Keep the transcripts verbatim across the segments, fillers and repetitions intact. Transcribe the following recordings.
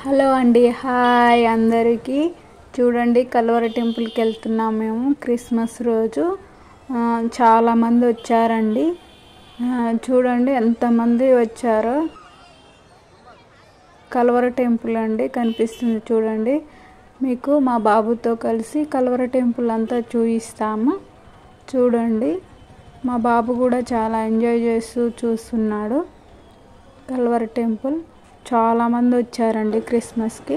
Hello అండి, hi అందరికీ. చూడండి, కల్వర టెంపుల్కి వెళ్తున్నాం మేము క్రిస్మస్ రోజు. చాలామంది వచ్చారండి. చూడండి ఎంతమంది వచ్చారో. కల్వర టెంపుల్ అండి కనిపిస్తుంది చూడండి. మీకు మా బాబుతో కలిసి కల్వర టెంపుల్ అంతా చూపిస్తాము. చూడండి, మా బాబు కూడా చాలా ఎంజాయ్ చేస్తూ చూస్తున్నాడు. కల్వర టెంపుల్ చాలామంది వచ్చారండి క్రిస్మస్కి.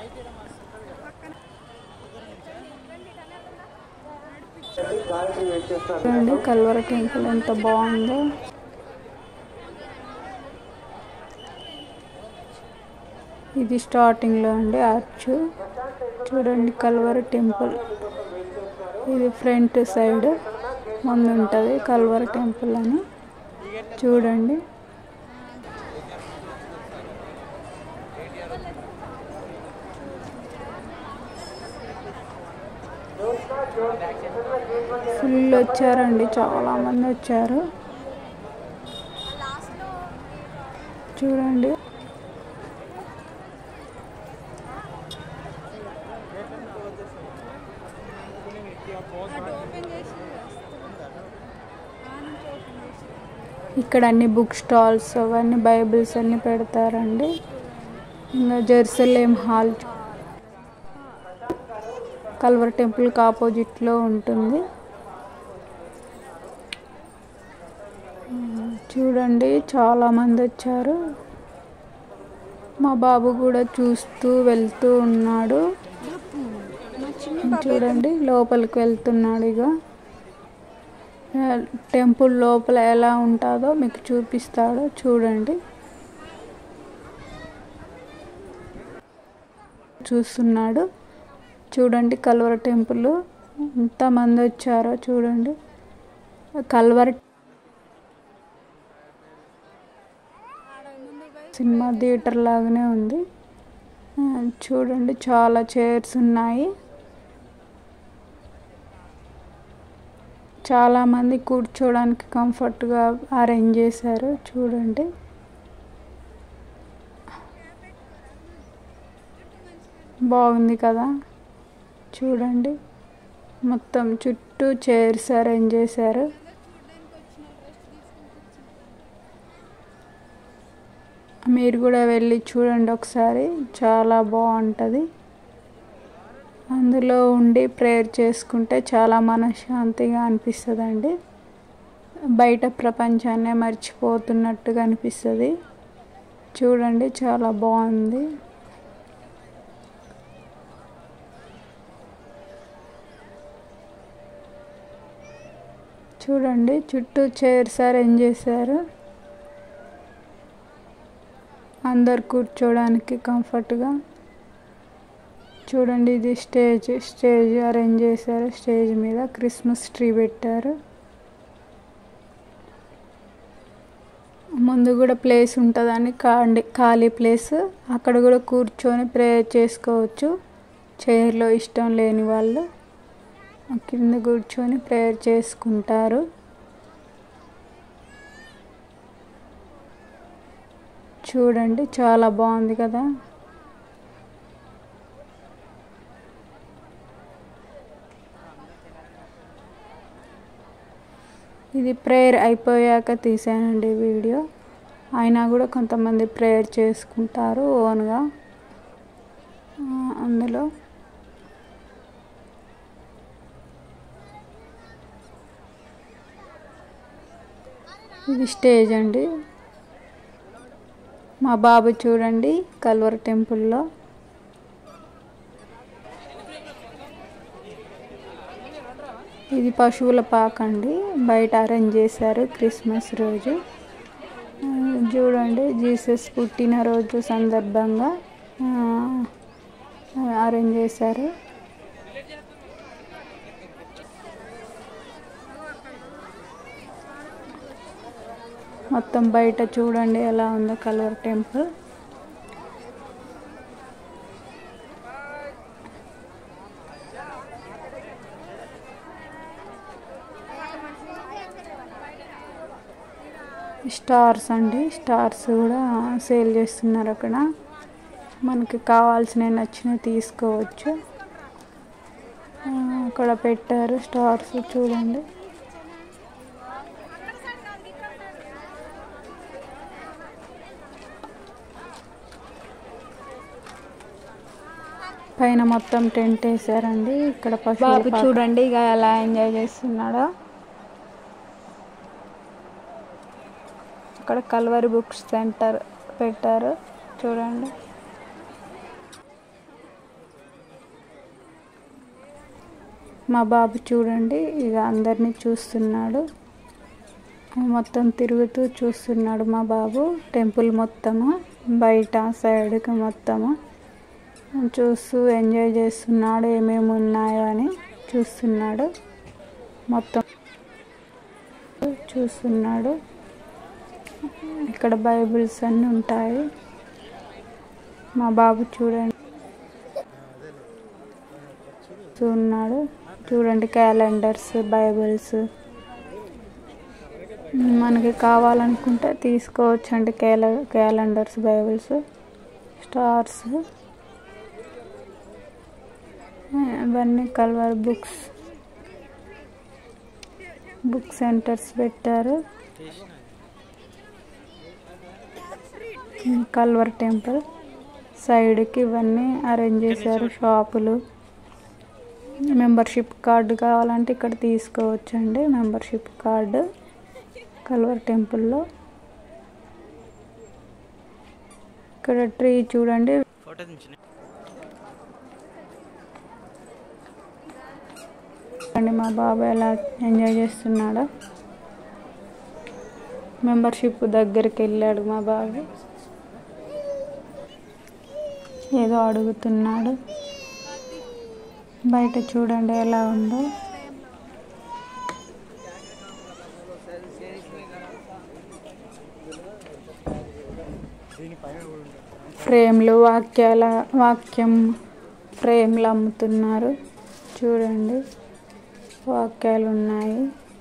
చూడండి కల్వర టెంపుల్ ఎంత బాగుందో. ఇది స్టార్టింగ్లో అండి ఆర్చ్. చూడండి కల్వర టెంపుల్. ఇది ఫ్రంట్ సైడ్ ముందు ఉంటుంది కల్వర టెంపుల్ అని. చూడండి ఫుల్ వచ్చారండి, చాలా మంది వచ్చారు. చూడండి ఇక్కడ అన్ని బుక్ స్టాల్స్ అవన్నీ బైబిల్స్ అన్ని పెడతారండి. ఇంకా జెరూసలేం హాల్ కల్వర టెంపుల్కి ఆపోజిట్లో ఉంటుంది. చూడండి చాలా మంది వచ్చారు. మా బాబు కూడా చూస్తూ వెళ్తూ ఉన్నాడు. చూడండి లోపలికి వెళ్తున్నాడు. ఇక టెంపుల్ లోపల ఎలా ఉంటుందో మీకు చూపిస్తాడో చూడండి. చూస్తున్నాడు. చూడండి కల్వర టెంపుల్ ఎంతమంది వచ్చారో చూడండి. కల్వర సినిమా థియేటర్ లాగానే ఉంది. చూడండి చాలా చైర్స్ ఉన్నాయి. చాలామంది కూర్చోడానికి కంఫర్ట్గా అరేంజ్ చేశారు. చూడండి బాగుంది కదా. చూడండి మొత్తం చుట్టూ చైర్స్ అరేంజ్ చేశారు. మీరు కూడా వెళ్ళి చూడండి ఒకసారి, చాలా బాగుంటుంది. అందులో ఉండి ప్రేయర్ చేసుకుంటే చాలా మనశ్శాంతిగా అనిపిస్తుందండి. బయట ప్రపంచాన్నే మర్చిపోతున్నట్టుగా అనిపిస్తుంది. చూడండి చాలా బాగుంది. చూడండి చుట్టూ చైర్స్ అరేంజ్ చేశారు. అందరు కూర్చోడానికి కంఫర్ట్గా. చూడండి ఇది స్టేజ్ స్టేజ్ అరేంజ్ చేశారు. స్టేజ్ మీద క్రిస్మస్ ట్రీ పెట్టారు. ముందు కూడా ప్లేస్ ఉంటుందని ఖాళీ ఖాళీ ప్లేస్, అక్కడ కూడా కూర్చొని ప్రేయర్ చేసుకోవచ్చు. చైర్లో ఇష్టం లేని వాళ్ళు కింద కూర్చొని ప్రేయర్ చేసుకుంటారు. చూడండి చాలా బాగుంది కదా. ఇది ప్రేయర్ అయిపోయాక తీసానండి వీడియో. అయినా కూడా కొంతమంది ప్రేయర్ చేసుకుంటారు ఓన్గా అందులో. ఇది స్టేజ్ అండి. మా బాబు చూడండి కల్వర టెంపుల్లో. ఇది పశువుల పాక అండి, బయట అరేంజ్ చేశారు క్రిస్మస్ రోజు. చూడండి జీసస్ పుట్టినరోజు సందర్భంగా అరేంజ్ చేశారు. మొత్తం బయట చూడండి ఎలా ఉందో కల్వర టెంపుల్. స్టార్స్ అండి, స్టార్స్ కూడా సేల్ చేస్తున్నారు అక్కడ. మనకి కావాల్సినవి నచ్చినవి తీసుకోవచ్చు. అక్కడ పెట్టారు స్టార్స్ చూడండి. పైన మొత్తం టెంట్ వేసారండి. ఇక్కడ బాబు చూడండి ఇక ఎలా ఎంజాయ్ చేస్తున్నాడో. ఇక్కడ కల్వరి బుక్స్ సెంటర్ పెట్టారు చూడండి. మా బాబు చూడండి ఇక అందరినీ చూస్తున్నాడు. మొత్తం తిరుగుతూ చూస్తున్నాడు మా బాబు. టెంపుల్ మొత్తము బయట సైడ్కి మొత్తము చూస్తూ ఎంజాయ్ చేస్తున్నాడు. ఏమేమి ఉన్నాయో అని చూస్తున్నాడు. మొత్తం చూస్తున్నాడు. ఇక్కడ బైబిల్స్ అన్నీ ఉంటాయి. మా బాబు చూడండి చూస్తున్నాడు. చూడండి క్యాలెండర్స్, బైబిల్స్ మనకి కావాలనుకుంటే తీసుకోవచ్చు అండి. క్యాల క్యాలెండర్స్, బైబిల్స్, స్టార్స్ ఇవన్నీ కల్వర్ బుక్స్ బుక్ సెంటర్స్ పెట్టారు. కల్వర్ టెంపుల్ సైడ్కి ఇవన్నీ అరేంజ్ చేశారు. షాపులు, మెంబర్షిప్ కార్డు కావాలంటే ఇక్కడ తీసుకోవచ్చండి. మెంబర్షిప్ కార్డు కల్వర్ టెంపుల్లో. ఇక్కడ ట్రీ చూడండి. మా బాబు ఎలా ఎంజాయ్ చేస్తున్నాడో. మెంబర్షిప్ దగ్గరికి వెళ్ళాడు మా బాబు. ఏదో అడుగుతున్నాడు. బయట చూడండి ఎలా ఉందో. ఫ్రేమ్లు, వాక్యాల వాక్యం ఫ్రేమ్లు అమ్ముతున్నారు చూడండి. వాక్యాలు ఉన్నాయి.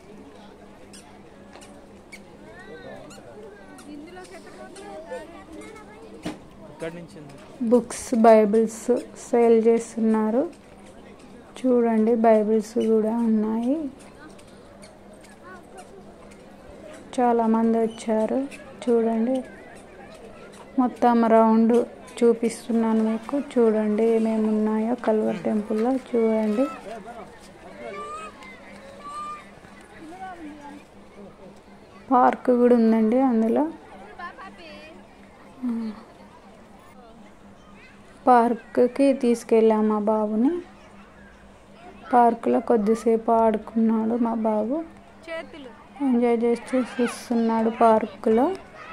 బుక్స్, బైబిల్స్ సేల్ చేస్తున్నారు చూడండి. బైబిల్స్ కూడా ఉన్నాయి. చాలామంది వచ్చారు చూడండి. మొత్తం రౌండ్ చూపిస్తున్నాను మీకు. చూడండి ఏమేమి ఉన్నాయో కల్వర్ టెంపుల్లో చూడండి. పార్క్ కూడా ఉందండి అందులో. పార్క్కి తీసుకెళ్ళాము మా బాబుని. పార్కులో కొద్దిసేపు ఆడుకున్నాడు మా బాబు. ఎంజాయ్ చేస్తూ చూస్తున్నాడు పార్కులో.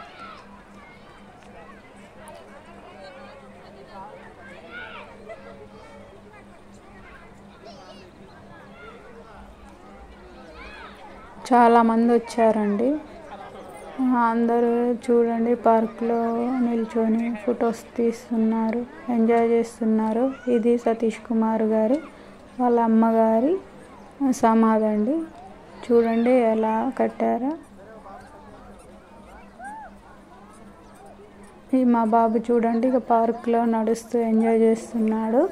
చాలామంది వచ్చారండి. అందరూ చూడండి పార్క్లో నిల్చొని ఫొటోస్ తీస్తున్నారు, ఎంజాయ్ చేస్తున్నారు. ఇది సతీష్ కుమార్ గారు వాళ్ళ అమ్మగారి సమాధి అండి. చూడండి ఎలా కట్టారో. ఈ మా బాబు చూడండి ఇక పార్క్లో నడుస్తూ ఎంజాయ్ చేస్తున్నాడు.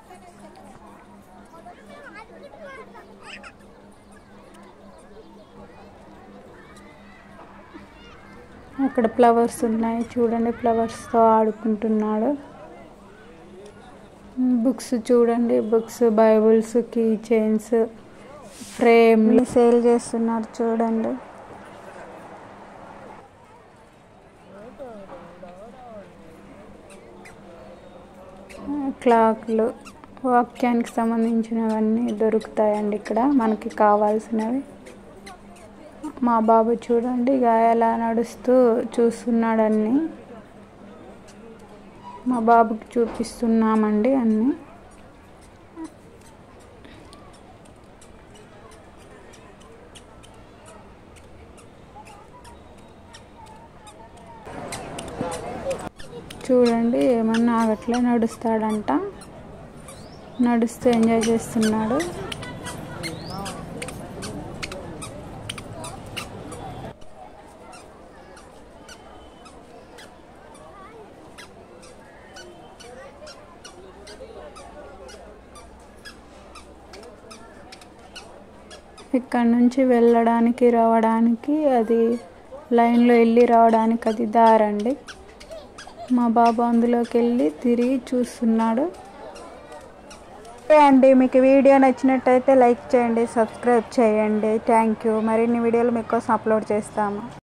అక్కడ ఫ్లవర్స్ ఉన్నాయి చూడండి. ఫ్లవర్స్తో ఆడుకుంటున్నాడు. బుక్స్ చూడండి. బుక్స్, బైబిల్స్, కీ చైన్స్, ఫ్రేమ్లు సేల్ చేస్తున్నారు చూడండి. క్లాక్లు, వాక్యానికి సంబంధించినవన్నీ దొరుకుతాయండి ఇక్కడ మనకి కావాల్సినవి. మా బాబు చూడండి ఇక ఎలా నడుస్తూ చూస్తున్నాడు అన్నీ. మా బాబుకి చూపిస్తున్నామండి అన్నీ. చూడండి ఏమన్నా ఆగట్లే నడుస్తాడంట. నడుస్తూ ఎంజాయ్ చేస్తున్నాడు. ఇక్కడ నుంచి వెళ్ళడానికి రావడానికి అది లైన్లో వెళ్ళి రావడానికి అది దారండి. మా బాబు అందులోకి వెళ్ళి తిరిగి చూస్తున్నాడు. అండి మీకు వీడియో నచ్చినట్టయితే లైక్ చేయండి, సబ్స్క్రైబ్ చేయండి. Thank you. మరిన్ని వీడియోలు మీకోసం అప్లోడ్ చేస్తాము.